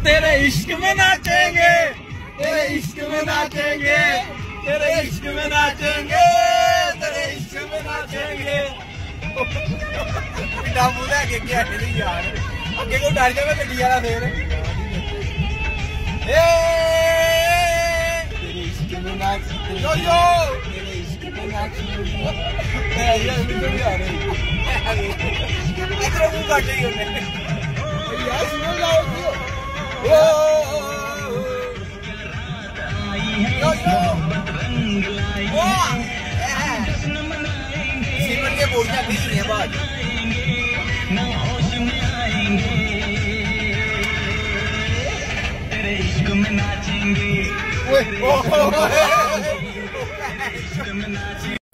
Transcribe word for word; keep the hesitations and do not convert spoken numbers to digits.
तेरे इश्क में नाचेंगे, तेरे इश्क में नाचेंगे, तेरे इश्क में नाचेंगे, तेरे इश्क में नाचेंगे। डाबू लेके क्या नहीं यार, अगे को डर जावे गड्डी वाला फिर। तेरे इश्क में नाचेंगे, यो यो तेरे इश्क में नाचेंगे। यार मुझे भी आ रही इधर मुंह काट रही है यार, सुनो लाओ ओ यो यो ओ सीमन के बोलियां भी नहीं है बात। तेरे इश्क में नाचेंगे, ओए